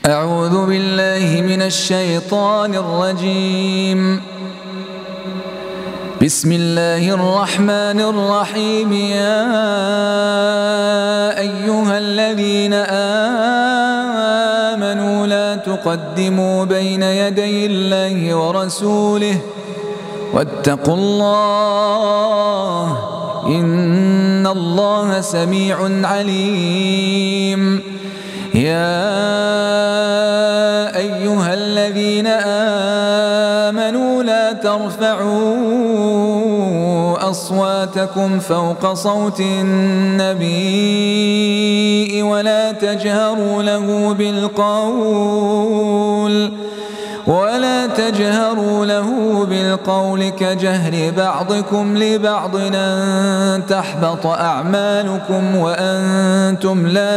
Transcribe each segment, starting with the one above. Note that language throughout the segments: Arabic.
أعوذ بالله من الشيطان الرجيم. بسم الله الرحمن الرحيم. يا أيها الذين آمنوا لا تقدموا بين يدي الله ورسوله واتقوا الله إن الله سميع عليم. يا أيها الذين آمنوا لا ترفعوا أصواتكم فوق صوت النبي ولا تجهروا له بالقول كجهر بعضكم لبعض أن تحبط أعمالكم وأنتم لا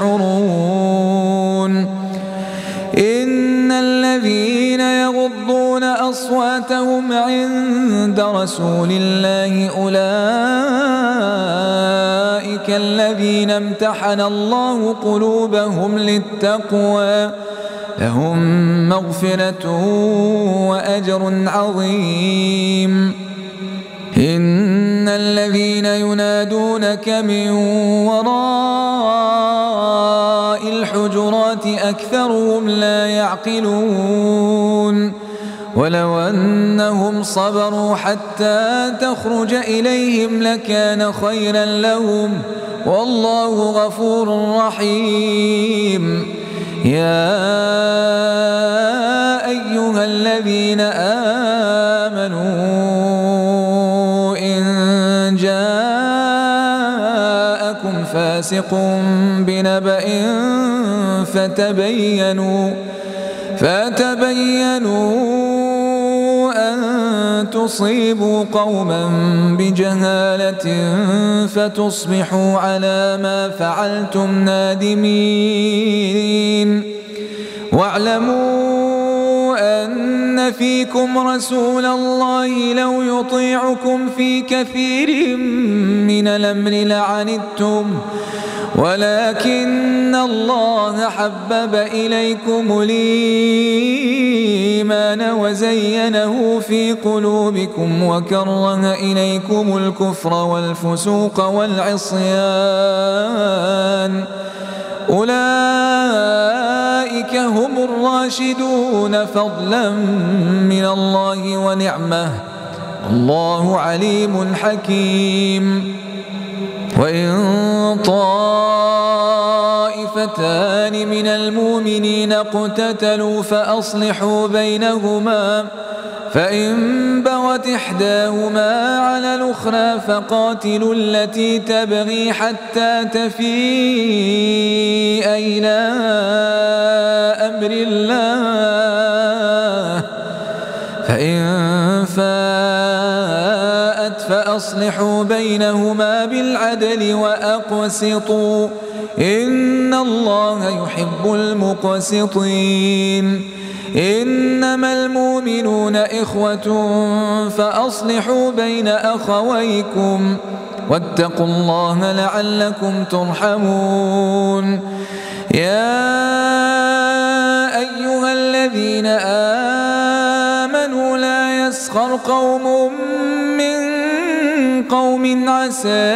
تشعرون. إن الذين يغضون أصواتهم عند رسول الله أولئك الذين امتحن الله قلوبهم للتقوى لهم مغفرة وأجر عظيم. إن الذين ينادونك من وراء الحجرات أكثرهم لا يعقلون. ولو أنهم صبروا حتى تخرج إليهم لكان خيرا لهم والله غفور رحيم. يا أيها الذين آمنوا إن جاءكم فاسق بنبأ فتبينوا أن تصيبوا قوما بجهالة فتصبحوا على ما فعلتم نادمين. واعلموا أن فيكم رسول الله لو يطيعكم في كثير من الأمر لعنتم ولكن الله حبب إليكم الإيمان وزينه في قلوبكم وكره إليكم الكفر والفسوق والعصيان أولئك هم الراشدون فضلا من الله ونعمه الله عليم حكيم. وإن طائفتان من المؤمنين اقتتلوا فأصلحوا بينهما فإن بغت إحداهما على الأخرى فقاتلوا التي تبغي حتى تفيء إلى أمر الله فإن فاءت فأصلحوا بينهما بالعدل وأقسطوا إن الله يحب المقسطين. إنما المؤمنون إخوة فأصلحوا بين أخويكم واتقوا الله لعلكم ترحمون. يا أيها الذين آمنوا لا يسخر قوم من قوم عسى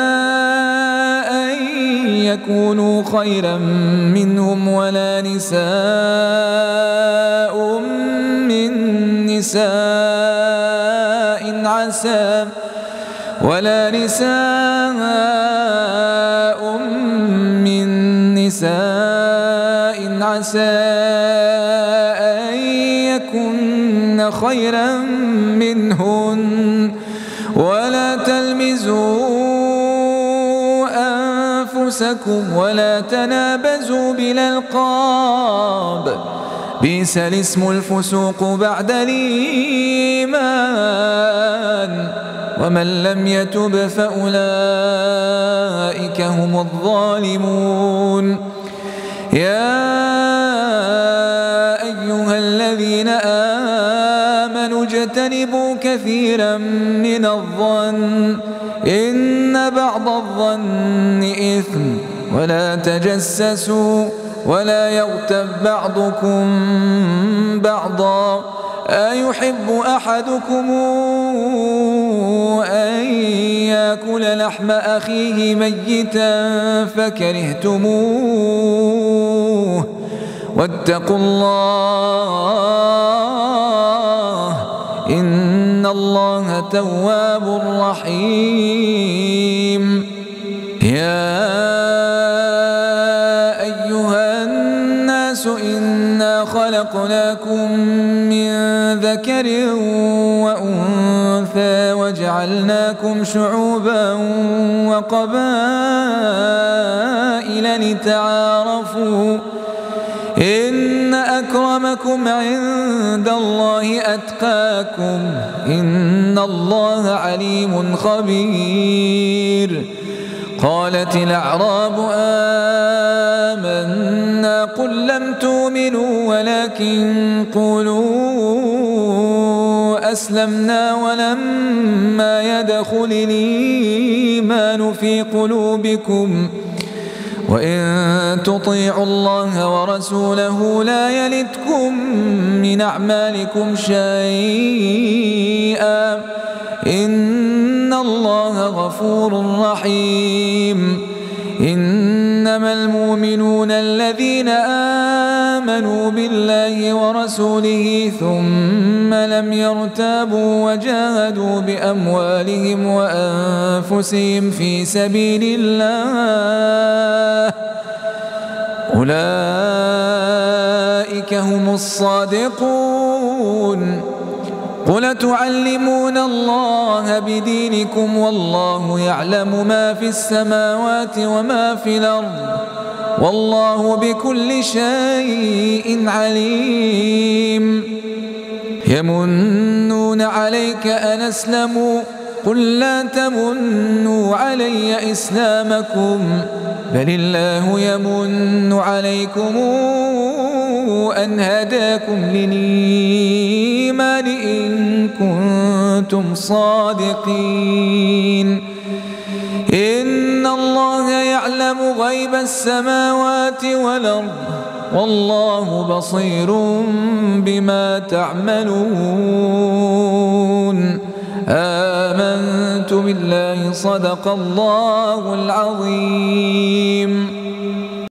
أن يكونوا خيرا منهم ولا نساء من نساء عسى أن يكن خيرا منهن ولا تلمزوا أنفسكم ولا تنابزوا بالألقاب بئس الاسم الفسوق بعد الإيمان ومن لم يتب فأولئك هم الظالمون. يا أيها الذين آمنوا اجتنبوا كثيرا من الظن إن بعض الظن إثم ولا تجسسوا ولا يغتب بعضكم بعضا أيحب أحدكم أن يأكل لحم أخيه ميتا فكرهتموه واتقوا الله إن الله تواب رحيم يا أيها الناس إنا خلقناكم من ذكر وأنثى وجعلناكم شعوبا وقبائل لتعارفوا إن أكرمكم عند الله أتقاكم إن الله عليم خبير قالت الأعراب آمنا قل لم تؤمنوا ولكن قولوا أسلمنا ولما يدخل الإيمان في قلوبكم وإن تطيعوا الله ورسوله لا يلتكم من أعمالكم شيئا إن الله غفور رحيم إنما المؤمنون الذين آمنوا بالله ورسوله ثم لم يرتابوا وجاهدوا بأموالهم وأنفسهم في سبيل الله أولئك هم الصادقون قل تعلمون الله بدينكم والله يعلم ما في السماوات وما في الأرض والله بكل شيء عليم يمنون عليك أن أسلموا قل لا تمنوا علي إسلامكم بل الله يمن عليكم أن هداكم للإيمان إن كنتم صادقين إن الله يعلم غيب السماوات والأرض والله بصير بما تعملون آمنت بالله صدق الله العظيم.